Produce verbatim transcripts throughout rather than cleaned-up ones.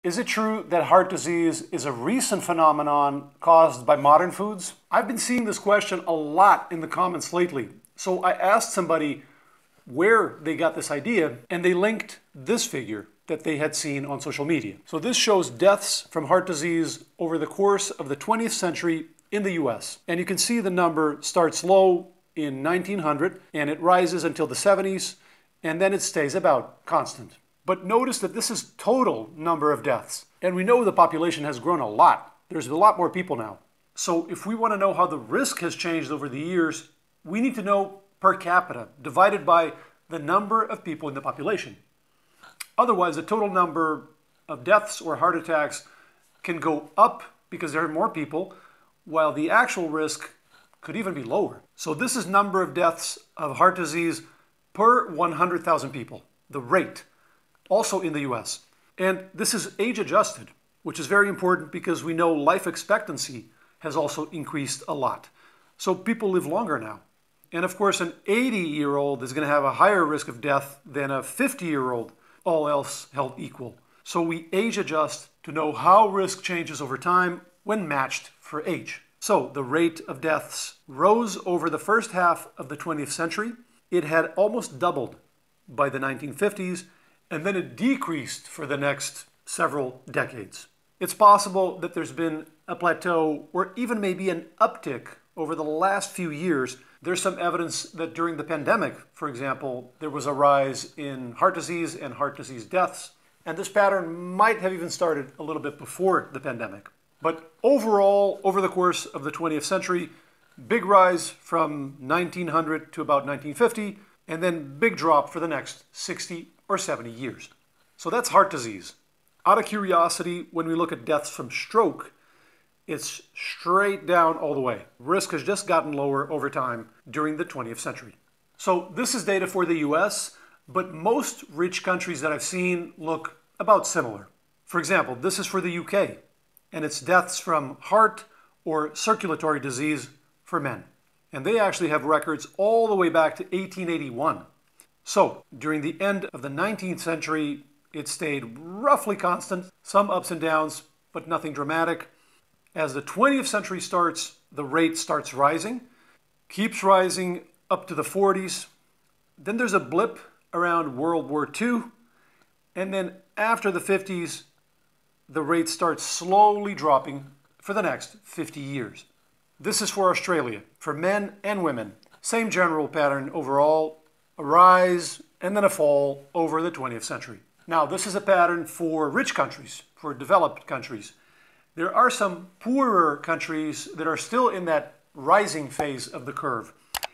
Is it true that heart disease is a recent phenomenon caused by modern foods? I've been seeing this question a lot in the comments lately. So I asked somebody where they got this idea, and they linked this figure that they had seen on social media. So this shows deaths from heart disease over the course of the twentieth century in the U S. And you can see the number starts low in nineteen hundred, and it rises until the seventies, and then it stays about constant. But notice that this is total number of deaths. And we know the population has grown a lot. There's a lot more people now. So if we want to know how the risk has changed over the years, we need to know per capita divided by the number of people in the population. Otherwise, the total number of deaths or heart attacks can go up because there are more people, while the actual risk could even be lower. So this is number of deaths of heart disease per one hundred thousand people, the rate. Also in the U S. And this is age adjusted, which is very important because we know life expectancy has also increased a lot. So people live longer now. And of course, an eighty year old is going to have a higher risk of death than a fifty year old, all else held equal. So we age adjust to know how risk changes over time when matched for age. So the rate of deaths rose over the first half of the twentieth century. It had almost doubled by the nineteen fifties. And then it decreased for the next several decades. It's possible that there's been a plateau or even maybe an uptick over the last few years. There's some evidence that during the pandemic, for example, there was a rise in heart disease and heart disease deaths. And this pattern might have even started a little bit before the pandemic. But overall, over the course of the twentieth century, big rise from nineteen hundred to about nineteen fifty, and then big drop for the next sixty or seventy years. So that's heart disease. Out of curiosity, when we look at deaths from stroke, it's straight down all the way. Risk has just gotten lower over time during the twentieth century. So this is data for the U S, but most rich countries that I've seen look about similar. For example, this is for the U K, and it's deaths from heart or circulatory disease for men. And they actually have records all the way back to eighteen eighty-one. So, during the end of the nineteenth century, it stayed roughly constant, some ups and downs, but nothing dramatic. As the twentieth century starts, the rate starts rising, keeps rising up to the forties. Then there's a blip around World War Two, and then after the fifties, the rate starts slowly dropping for the next fifty years. This is for Australia, for men and women. Same general pattern overall. A rise and then a fall over the twentieth century. Now, this is a pattern for rich countries, for developed countries. There are some poorer countries that are still in that rising phase of the curve.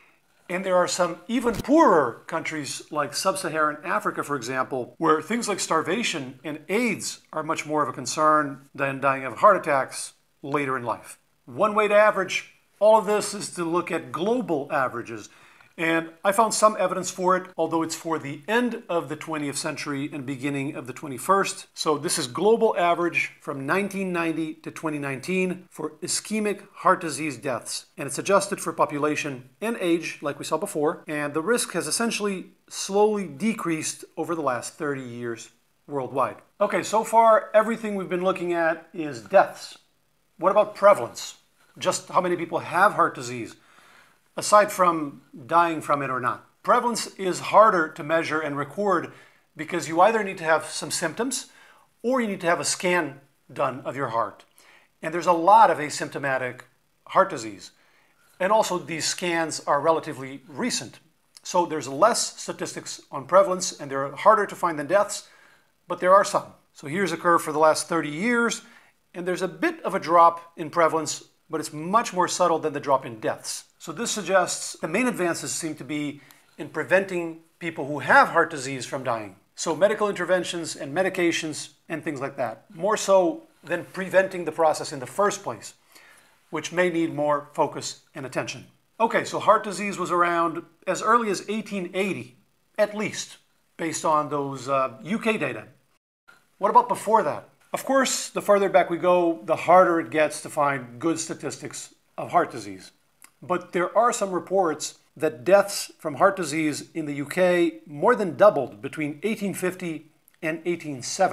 And there are some even poorer countries like sub-Saharan Africa, for example, where things like starvation and AIDS are much more of a concern than dying of heart attacks later in life. One way to average all of this is to look at global averages. And I found some evidence for it, although it's for the end of the twentieth century and beginning of the twenty-first. So this is global average from nineteen ninety to twenty nineteen for ischemic heart disease deaths. And it's adjusted for population and age, like we saw before. And the risk has essentially slowly decreased over the last thirty years worldwide. Okay, so far everything we've been looking at is deaths. What about prevalence? Just how many people have heart disease? Aside from dying from it or not. Prevalence is harder to measure and record because you either need to have some symptoms or you need to have a scan done of your heart. And there's a lot of asymptomatic heart disease. And also these scans are relatively recent. So there's less statistics on prevalence and they're harder to find than deaths, but there are some. So here's a curve for the last thirty years, and there's a bit of a drop in prevalence, but it's much more subtle than the drop in deaths. So this suggests the main advances seem to be in preventing people who have heart disease from dying. So medical interventions and medications and things like that. More so than preventing the process in the first place, which may need more focus and attention. Okay, so heart disease was around as early as eighteen eighty, at least, based on those uh, U K data. What about before that? Of course, the farther back we go, the harder it gets to find good statistics of heart disease. But there are some reports that deaths from heart disease in the U K more than doubled between eighteen fifty and eighteen seventy.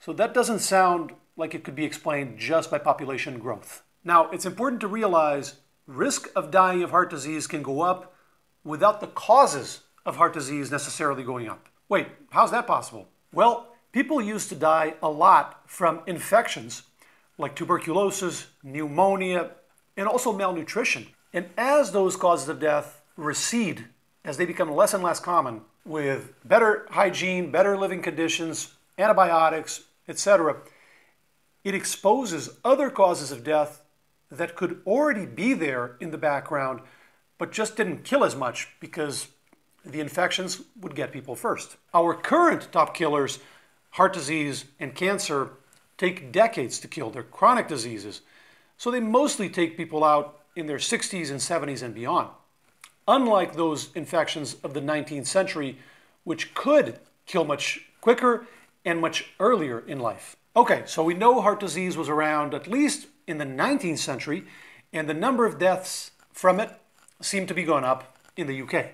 So that doesn't sound like it could be explained just by population growth. Now, it's important to realize risk of dying of heart disease can go up without the causes of heart disease necessarily going up. Wait, how's that possible? Well, people used to die a lot from infections like tuberculosis, pneumonia, and also malnutrition. And as those causes of death recede, as they become less and less common, with better hygiene, better living conditions, antibiotics, et cetera, it exposes other causes of death that could already be there in the background, but just didn't kill as much because the infections would get people first. Our current top killers, heart disease and cancer, take decades to kill. They're chronic diseases, so they mostly take people out in their sixties and seventies and beyond. Unlike those infections of the nineteenth century, which could kill much quicker and much earlier in life. Okay, so we know heart disease was around at least in the nineteenth century, and the number of deaths from it seem to be going up in the U K.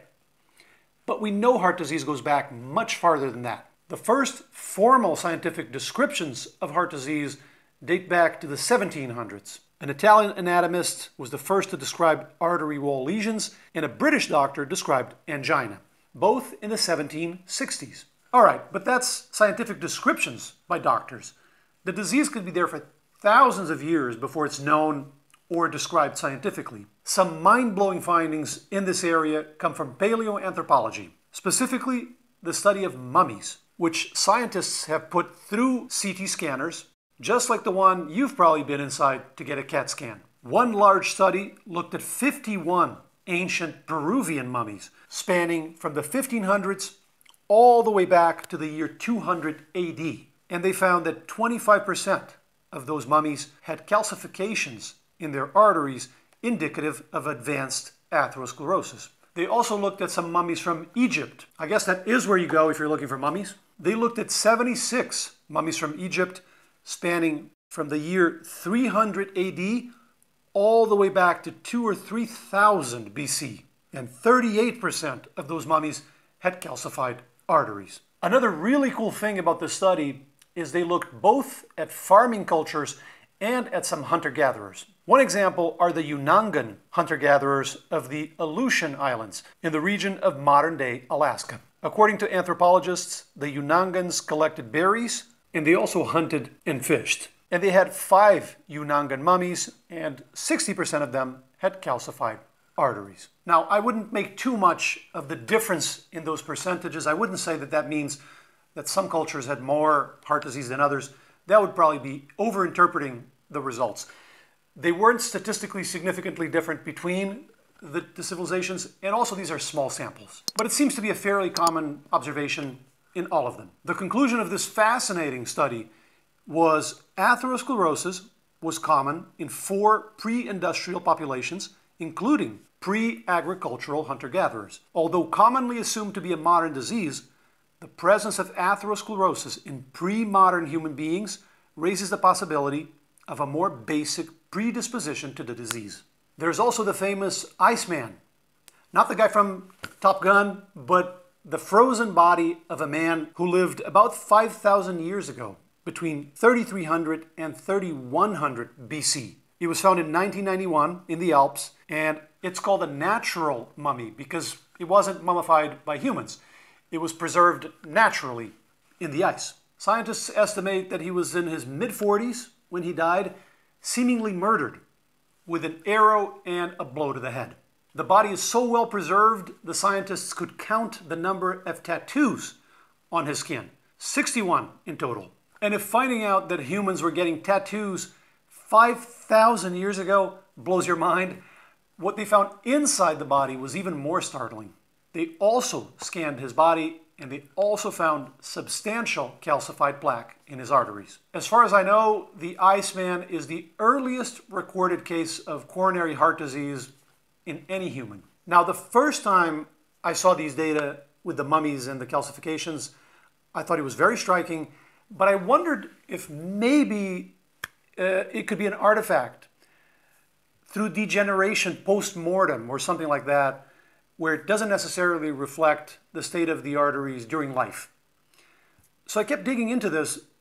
But we know heart disease goes back much farther than that. The first formal scientific descriptions of heart disease date back to the seventeen hundreds. An Italian anatomist was the first to describe artery wall lesions, and a British doctor described angina, both in the seventeen sixties. All right, but that's scientific descriptions by doctors. The disease could be there for thousands of years before it's known or described scientifically. Some mind-blowing findings in this area come from paleoanthropology, specifically the study of mummies, which scientists have put through C T scanners, just like the one you've probably been inside to get a CAT scan. One large study looked at fifty-one ancient Peruvian mummies, spanning from the fifteen hundreds all the way back to the year two hundred A D. And they found that twenty-five percent of those mummies had calcifications in their arteries indicative of advanced atherosclerosis. They also looked at some mummies from Egypt. I guess that is where you go if you're looking for mummies. They looked at seventy-six mummies from Egypt spanning from the year three hundred A D all the way back to two or three thousand B C. And thirty-eight percent of those mummies had calcified arteries. Another really cool thing about this study is they looked both at farming cultures and at some hunter-gatherers. One example are the Unangan hunter-gatherers of the Aleutian Islands in the region of modern-day Alaska. According to anthropologists, the Unangans collected berries, and they also hunted and fished. And they had five Unangan mummies, and sixty percent of them had calcified arteries. Now, I wouldn't make too much of the difference in those percentages. I wouldn't say that that means that some cultures had more heart disease than others. That would probably be overinterpreting the results. They weren't statistically significantly different between the, the civilizations, and also these are small samples. But it seems to be a fairly common observation in all of them. The conclusion of this fascinating study was atherosclerosis was common in four pre-industrial populations, including pre-agricultural hunter-gatherers. Although commonly assumed to be a modern disease, the presence of atherosclerosis in pre-modern human beings raises the possibility of a more basic predisposition to the disease. There's also the famous Iceman. Not the guy from Top Gun, but the frozen body of a man who lived about five thousand years ago, between thirty-three hundred and thirty-one hundred B C. It was found in nineteen ninety-one in the Alps, and it's called a natural mummy because it wasn't mummified by humans. It was preserved naturally in the ice. Scientists estimate that he was in his mid forties when he died, seemingly murdered with an arrow and a blow to the head. The body is so well preserved, the scientists could count the number of tattoos on his skin, sixty-one in total. And if finding out that humans were getting tattoos five thousand years ago blows your mind, what they found inside the body was even more startling. They also scanned his body, and they also found substantial calcified plaque in his arteries. As far as I know, the Iceman is the earliest recorded case of coronary heart disease in any human. Now, the first time I saw these data with the mummies and the calcifications, I thought it was very striking, but I wondered if maybe uh, it could be an artifact through degeneration post-mortem or something like that, where it doesn't necessarily reflect the state of the arteries during life. So I kept digging into this,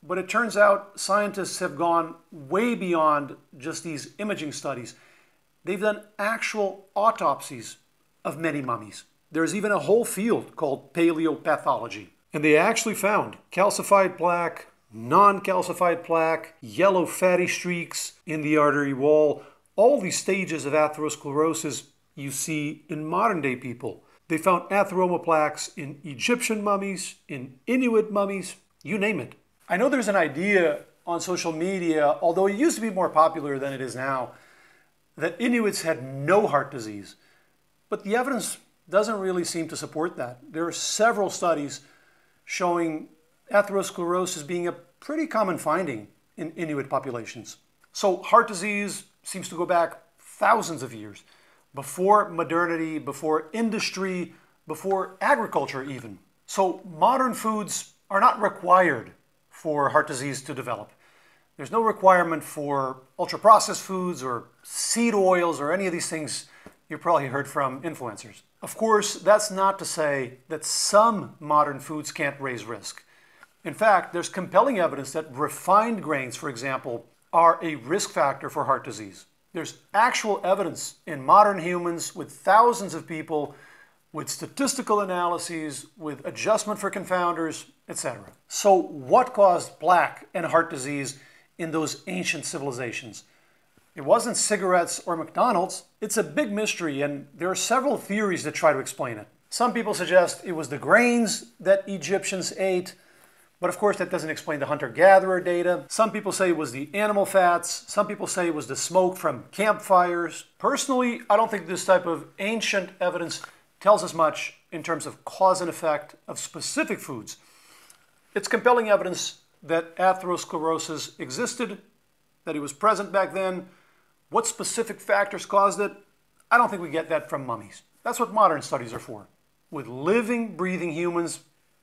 But it turns out scientists have gone way beyond just these imaging studies. They've done actual autopsies of many mummies. There's even a whole field called paleopathology. And they actually found calcified plaque, non-calcified plaque, yellow fatty streaks in the artery wall, all these stages of atherosclerosis you see in modern day people. They found atheroma plaques in Egyptian mummies, in Inuit mummies, you name it. I know there's an idea on social media, although it used to be more popular than it is now, that Inuits had no heart disease. But the evidence doesn't really seem to support that. There are several studies showing atherosclerosis being a pretty common finding in Inuit populations. So heart disease seems to go back thousands of years, before modernity, before industry, before agriculture even. So modern foods are not required for heart disease to develop. There's no requirement for ultra-processed foods or seed oils or any of these things you probably heard from influencers. Of course, that's not to say that some modern foods can't raise risk. In fact, there's compelling evidence that refined grains, for example, are a risk factor for heart disease. There's actual evidence in modern humans with thousands of people, with statistical analyses, with adjustment for confounders, et cetera. So what caused plaque and heart disease in those ancient civilizations? It wasn't cigarettes or McDonald's. It's a big mystery, and there are several theories that try to explain it. Some people suggest it was the grains that Egyptians ate, but of course that doesn't explain the hunter-gatherer data. Some people say it was the animal fats. Some people say it was the smoke from campfires. Personally, I don't think this type of ancient evidence tells us much in terms of cause and effect of specific foods. It's compelling evidence that atherosclerosis existed, that it was present back then. What specific factors caused it? I don't think we get that from mummies. That's what modern studies are for. With living, breathing humans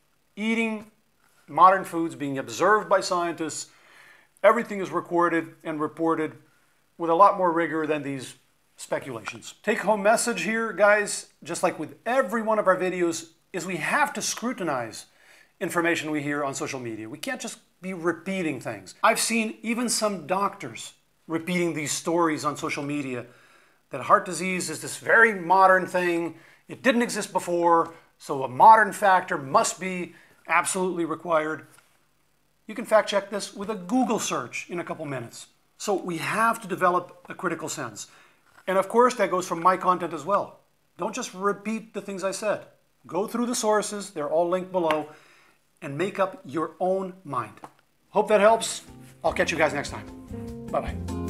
eating modern foods, being observed by scientists, everything is recorded and reported with a lot more rigor than these speculations. Take-home message here, guys, just like with every one of our videos, is we have to scrutinize information we hear on social media. We can't just be repeating things. I've seen even some doctors repeating these stories on social media that heart disease is this very modern thing. It didn't exist before, so a modern factor must be absolutely required. You can fact check this with a Google search in a couple minutes. So we have to develop a critical sense. And of course, that goes from my content as well. Don't just repeat the things I said. Go through the sources, they're all linked below, and make up your own mind. Hope that helps. I'll catch you guys next time. Bye-bye.